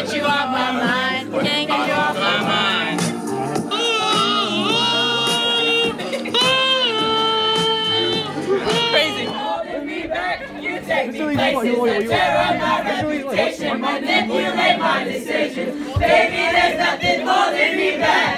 get you off my mind. Can't get you off my mind. Crazy. Holding me back, you take me places that tear up my reputation, manipulate my decisions. Baby, there's nothing holding me back.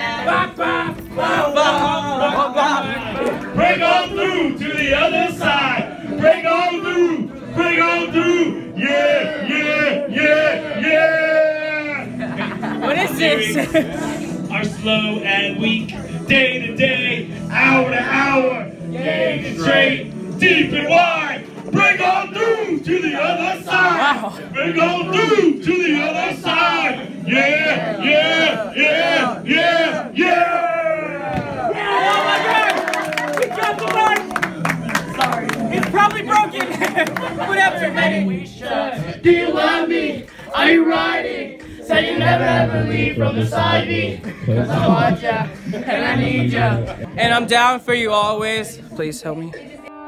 Break on through to the other side. Break on through. Break on through. Yeah, yeah, yeah, yeah. What is this? Are slow and weak, day to day, hour to hour, day to straight, deep and wide. Break on through to the other side. Wow. Break on through to the other side. Yeah, yeah, yeah, yeah, yeah. Oh my God! We dropped the mic. Sorry, it's probably broken. Whatever, man. Do you love me? Are you riding? Say you never ever leave from beside me. Cause I want ya, and I need ya. And I'm down for you always. Please help me.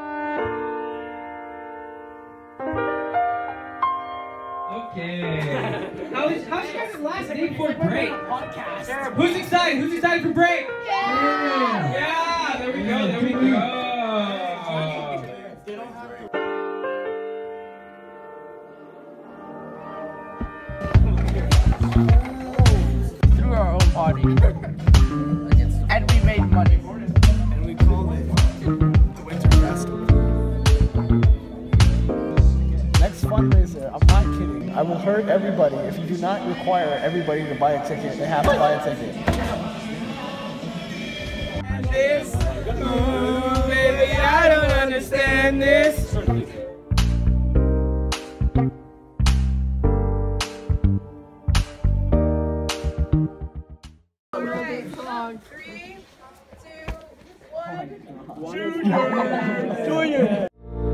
Okay. How's your guys' last day for break? Who's excited? Who's excited for break? Yeah! Yeah! There we go, there we go. Through our own party. And we made money. And we called it the Winter Festival. Next fundraiser, I'm not kidding. I will hurt everybody if you do not require everybody to buy a ticket. They have to buy a ticket. This, ooh, baby, I don't understand this. Three, two, one. Junior!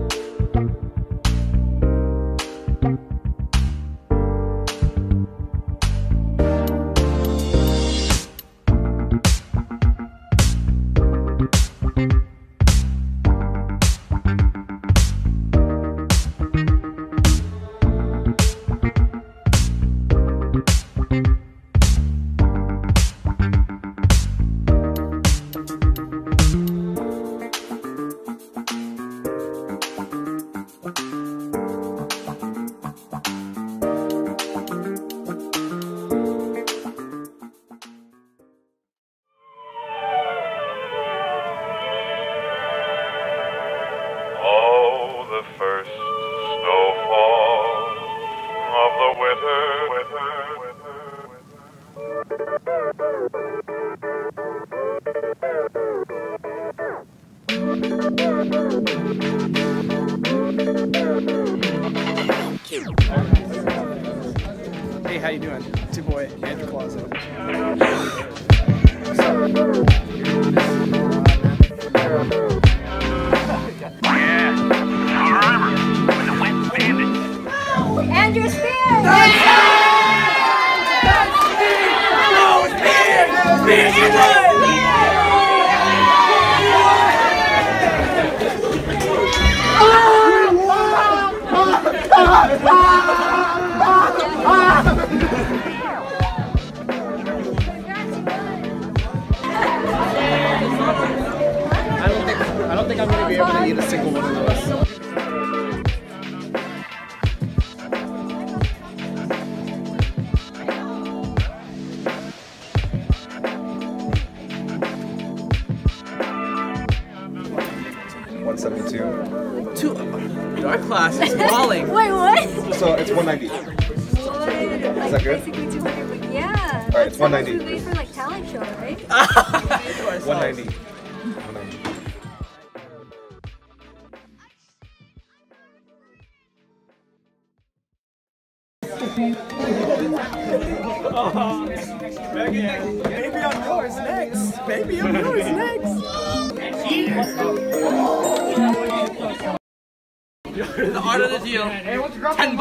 Oh, the first snowfall of the winter. Hey, how you doing? It's your boy, Andrew Clausen. Andrew Spears! I don't think I'm gonna be able to eat a single one of those. Dude, our class is falling. Wait, what? So it's 190. What? Is that good? Basically 200, but yeah. All right, it's 190. That's for like talent show, right? 190. 190. Baby, I'm yours next. Baby, I'm yours next. The art of the deal. $10.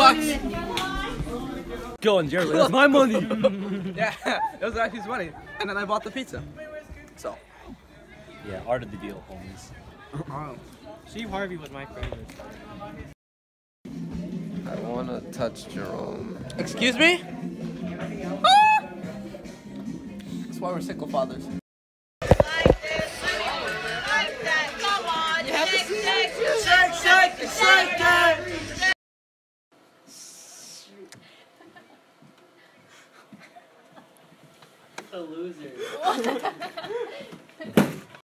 Go on, Jeremy. That's my money. Yeah, it was actually his money. And then I bought the pizza. So. Yeah, art of the deal, homies. Steve Harvey was my favorite. I want to touch Jerome. Excuse me? why we're single fathers. The loser.